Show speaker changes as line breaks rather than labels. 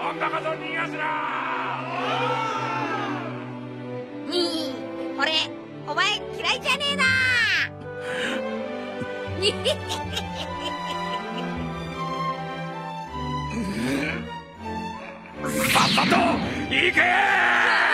今度こそ逃がすな。
俺お前嫌いじゃねえな。
さっさと行けー。